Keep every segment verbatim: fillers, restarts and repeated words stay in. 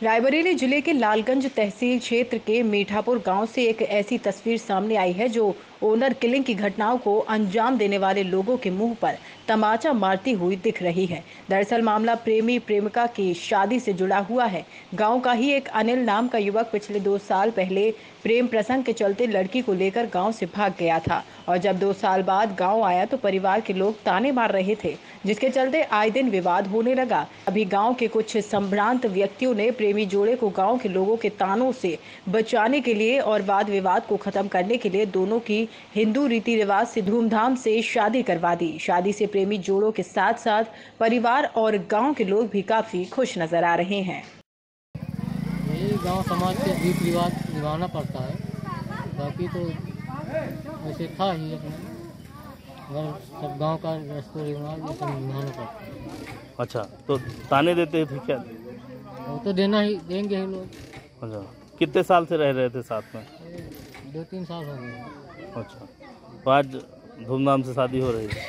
रायबरेली जिले के लालगंज तहसील क्षेत्र के मीठापुर गांव से एक ऐसी तस्वीर सामने आई है जो ओनर किलिंग की घटनाओं को अंजाम देने वाले लोगों के मुंह पर तमाचा मारती हुई दिख रही है। दरअसल मामला प्रेमी प्रेमिका की शादी से जुड़ा हुआ है। गांव का ही एक अनिल नाम का युवक पिछले दो साल पहले प्रेम प्रसंग के चलते लड़की को लेकर गांव से भाग गया था और जब दो साल बाद गांव आया तो परिवार के लोग ताने मार रहे थे, जिसके चलते आए दिन विवाद होने लगा। अभी गांव के कुछ संभ्रांत व्यक्तियों ने प्रेमी जोड़े को गांव के लोगों के तानों से बचाने के लिए और वाद विवाद को खत्म करने के लिए दोनों की हिंदू रीति रिवाज से धूमधाम से शादी करवा दी। शादी से प्रेमी जोड़ों के साथ साथ परिवार और गांव के लोग भी काफी खुश नजर आ रहे हैं। यही गांव समाज के रीति रिवाज निभाना पड़ता है, बाकी तो वैसे था ही अपना, अगर सब गांव का रस्म रिवाज निभाना पड़ता है। अच्छा, तो ताने देते थे क्या? वो तो देना ही देंगे ही लोग। अच्छा, कितने साल से रह रहे थे साथ में? दो तीन साल हो गए। अच्छा, तो आज धूमधाम से शादी हो रही है।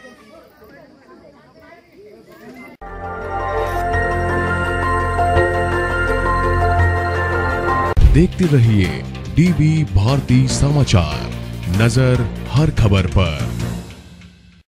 देखते रहिए डीबी भारती समाचार, नजर हर खबर पर।